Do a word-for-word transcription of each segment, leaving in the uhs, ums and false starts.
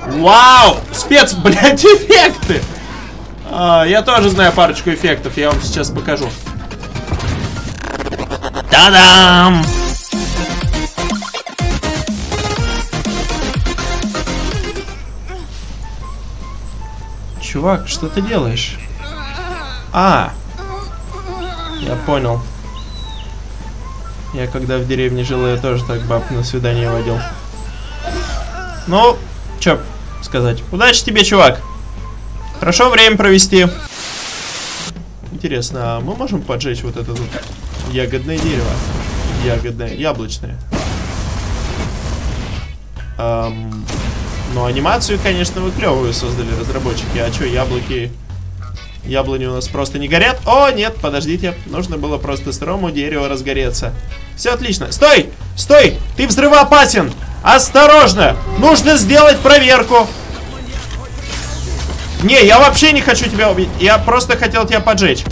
Вау! Спец, блядь, эффекты! А, я тоже знаю парочку эффектов, я вам сейчас покажу. Та-дам! Чувак, что ты делаешь? А, я понял. Я когда в деревне жил, я тоже так баб на свидание водил. Ну, чё сказать. Удачи тебе, чувак. Хорошо время провести. Интересно, а мы можем поджечь вот это тут ягодное дерево? Ягодное, яблочное. Эм, ну, анимацию, конечно, вы клевую создали, разработчики. А чё, яблоки... Яблони у нас просто не горят. О, нет, подождите. Нужно было просто сырому дереву разгореться. Все отлично. Стой! Стой! Ты взрывоопасен! Осторожно! Нужно сделать проверку. Не, я вообще не хочу тебя убить. Я просто хотел тебя поджечь.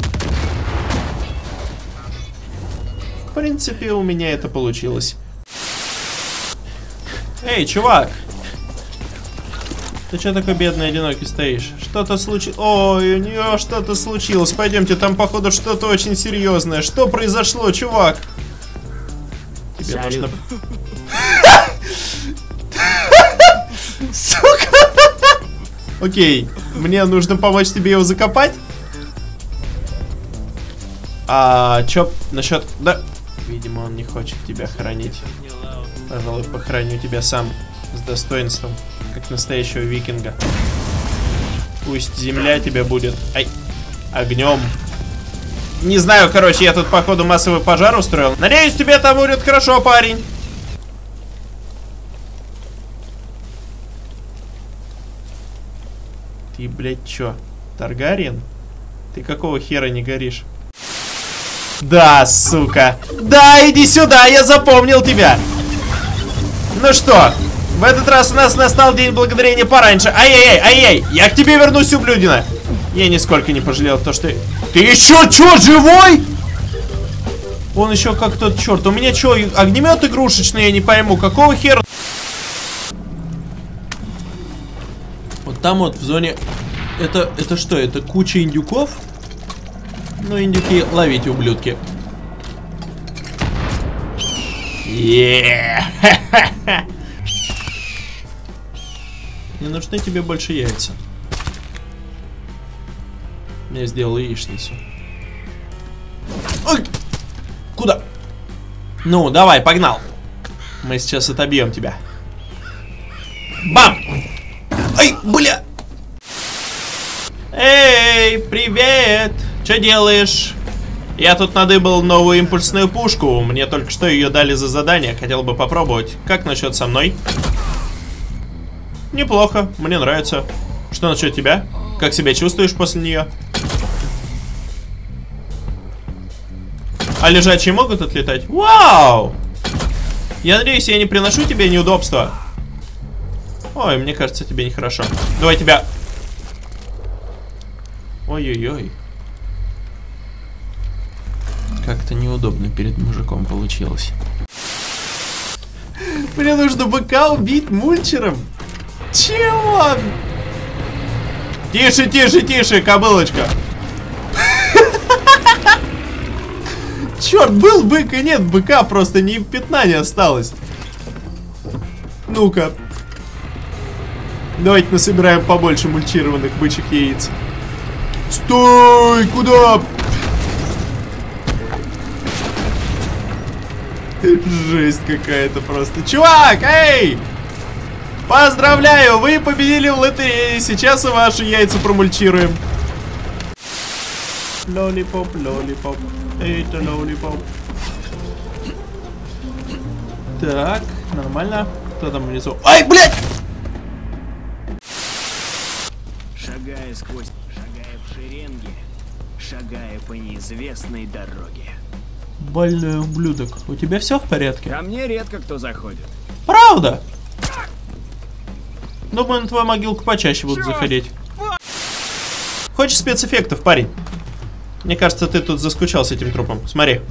В принципе, у меня это получилось. Эй, чувак! Ты что такой бедный, одинокий стоишь? Что-то случилось. Ой, у нее что-то случилось. Пойдемте, там, походу, что-то очень серьезное. Что произошло, чувак? Тебе нужно... Сука! Окей, мне нужно помочь тебе его закопать. А чё насчет... Да, видимо, он не хочет тебя хоронить. Пожалуй, похороню тебя сам с достоинством, как настоящего викинга. Пусть земля тебя будет... Ай, огнем. Не знаю, короче, я тут, походу, массовый пожар устроил. Надеюсь, тебе там будет хорошо, парень. Ты, блядь, чё, Таргариен? Ты какого хера не горишь? Да, сука. Да, иди сюда, я запомнил тебя. Ну что, в этот раз у нас настал день благодарения пораньше. Ай-яй-яй, ай-яй, я к тебе вернусь, ублюдина. Я нисколько не пожалел то, что... Ты еще чё, живой? Он еще как тот черт. У меня чё, огнемет игрушечный, я не пойму. Какого хера? Вот там вот в зоне... Это, это что, это куча индюков? Ну, индюки, ловите, ублюдки. Yeah. Не нужны тебе больше яйца. Я сделал яичницу. Ой! Куда? Ну, давай, погнал. Мы сейчас отобьем тебя. Бам! Ай, бля! Эй, привет! Что делаешь? Я тут надыбал новую импульсную пушку. Мне только что ее дали за задание. Хотел бы попробовать. Как насчет со мной? Неплохо, мне нравится. Что насчет тебя? Как себя чувствуешь после нее? А лежачие могут отлетать? Вау! Я надеюсь, я не приношу тебе неудобства. Ой, мне кажется, тебе нехорошо. Давай тебя... Ой-ой-ой. Как-то неудобно перед мужиком получилось. Мне нужно быка убить мульчером. Чего? Тише, тише, тише, кобылочка. Черт, был бык и нет быка, просто ни пятна не осталось. Ну-ка. Давайте насобираем побольше мульчированных бычьих яиц. Стой! Куда? Жесть какая-то просто. Чувак, эй! Поздравляю, вы победили в лотерее. Сейчас и ваши яйца промульчируем. Лолипоп, лолипоп. Это лолипоп. Так, нормально. Кто там внизу? Ай, блядь! Шагая сквозь, шагая в шеренге, шагая по неизвестной дороге. Больной ублюдок. У тебя все в порядке? Ко мне редко кто заходит. Правда? Думаю, на твою могилку почаще будут заходить. Хочешь спецэффектов, парень? Мне кажется, ты тут заскучал с этим трупом. Смотри.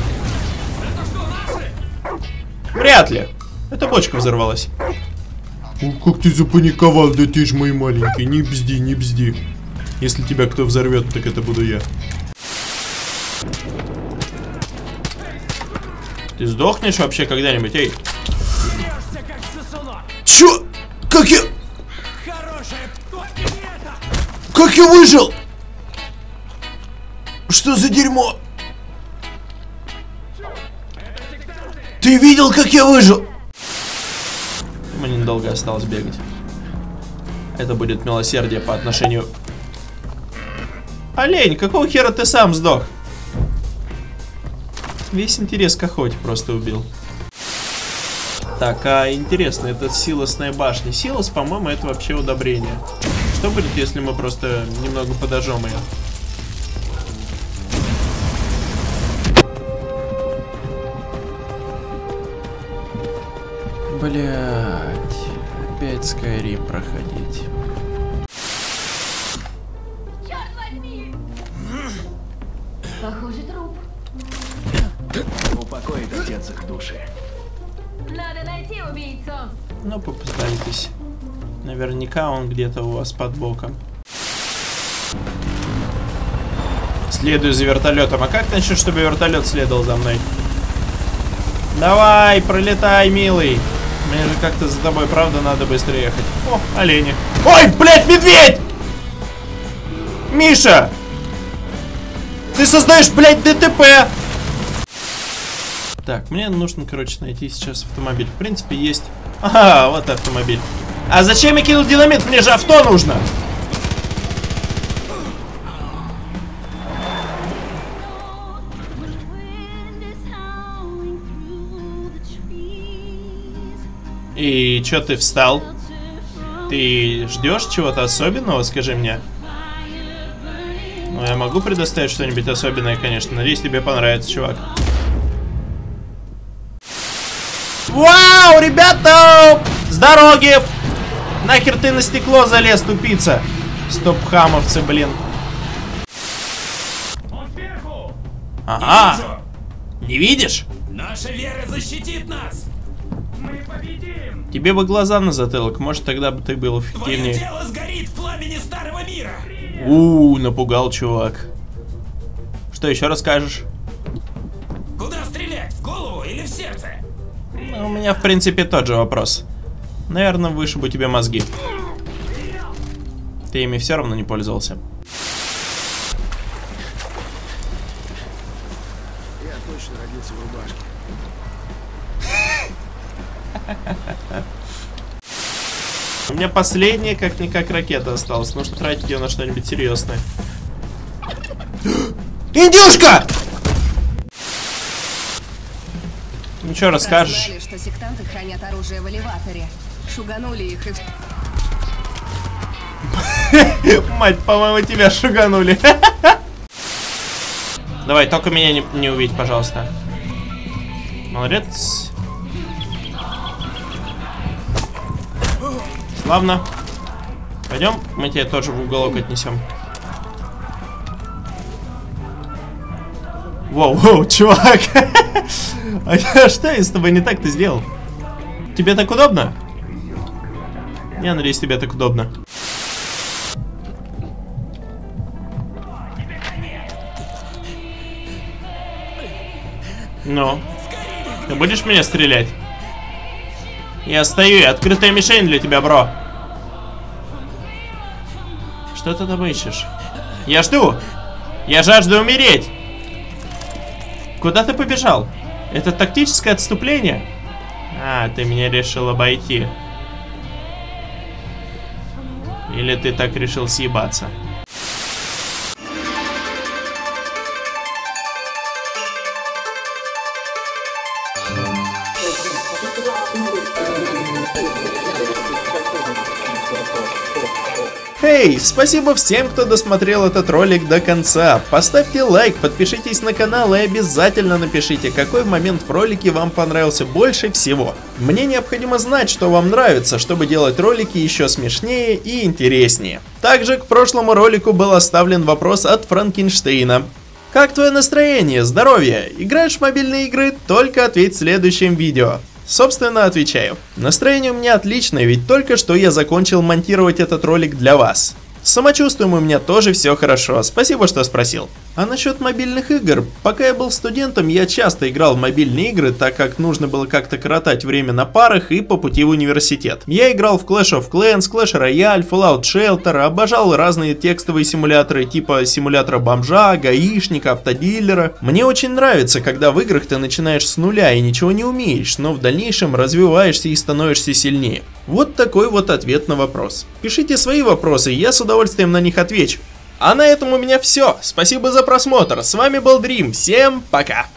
Вряд ли. Эта бочка взорвалась. О, как ты запаниковал, да ты ж мой маленький. Не бзди, не бзди. Если тебя кто взорвет, так это буду я. Ты сдохнешь вообще когда-нибудь, эй? Чё? Как я... Как я выжил? Что за дерьмо? Ты видел, как я выжил? Мне недолго осталось бегать. Это будет милосердие по отношению... Олень, какого хера ты сам сдох? Весь интерес к охоте просто убил. Так, а интересно, это силосная башня. Силос, по-моему, это вообще удобрение. Что будет, если мы просто немного подожжем ее? Блять, опять Skyrim проходить. Черт возьми! Похоже, труп. Упокоит отец их души. Надо найти убийцу. Ну, попытайтесь. Наверняка он где-то у вас под боком. Следую за вертолетом. А как насчет, чтобы вертолет следовал за мной? Давай, пролетай, милый. Мне же как-то за тобой, правда, надо быстро ехать. О, олени. Ой, блядь, медведь! Миша! Ты создаешь, блядь, ДТП! Так, мне нужно, короче, найти сейчас автомобиль. В принципе, есть... Ага, вот автомобиль. А зачем я кинул динамит? Мне же авто нужно! И чё ты встал? Ты ждешь чего-то особенного, скажи мне? Ну, я могу предоставить что-нибудь особенное, конечно. Надеюсь, тебе понравится, чувак. Вау, ребята! С дороги! Нахер ты на стекло залез, тупица? Стоп-хамовцы, блин. Ага. Не видишь? Наша вера защитит нас! Мы победим! Тебе бы глаза на затылок, может тогда бы ты был эффективнее. Твое тело сгорит в пламени старого мира! У, напугал, чувак. Что еще расскажешь? Куда стрелять? В голову или в сердце? Ну, у меня, в принципе, тот же вопрос. Наверное, вышибу тебе мозги. Ты ими все равно не пользовался. Я точно родился в рубашке. У меня последняя, как-никак, ракета осталась. Нужно тратить ее на что-нибудь серьезное. Индюшка! Ну что расскажешь? Знали, что сектанты хранят оружие в элеваторе. Шуганули их и... Мать, по-моему, тебя шуганули. Давай, только меня не, не увидь, пожалуйста. Молодец. Славно. Пойдем, мы тебя тоже в уголок отнесем. Воу, воу, чувак. А что я с тобой не так-то сделал? Тебе так удобно? Я надеюсь, тебе так удобно. Ну, ты будешь меня стрелять? Я стою, я открытая мишень для тебя, бро. Что ты там ищешь? Я жду. Я жажду умереть. Куда ты побежал? Это тактическое отступление? А, ты меня решил обойти. Или ты так решил съебаться? Эй, спасибо всем, кто досмотрел этот ролик до конца. Поставьте лайк, подпишитесь на канал и обязательно напишите, какой момент в ролике вам понравился больше всего. Мне необходимо знать, что вам нравится, чтобы делать ролики еще смешнее и интереснее. Также к прошлому ролику был оставлен вопрос от Франкенштейна. Как твое настроение? Здоровье? Играешь в мобильные игры? Только ответь в следующем видео. Собственно, отвечаю. Настроение у меня отличное, ведь только что я закончил монтировать этот ролик для вас. С самочувствием у меня тоже все хорошо, спасибо, что спросил. А насчет мобильных игр, пока я был студентом, я часто играл в мобильные игры, так как нужно было как-то коротать время на парах и по пути в университет. Я играл в Clash of Clans, Clash Royale, Fallout Shelter, обожал разные текстовые симуляторы типа симулятора бомжа, гаишника, автодилера. Мне очень нравится, когда в играх ты начинаешь с нуля и ничего не умеешь, но в дальнейшем развиваешься и становишься сильнее. Вот такой вот ответ на вопрос. Пишите свои вопросы, я с удовольствием на них отвечу. А на этом у меня все. Спасибо за просмотр. С вами был Дрим. Всем пока.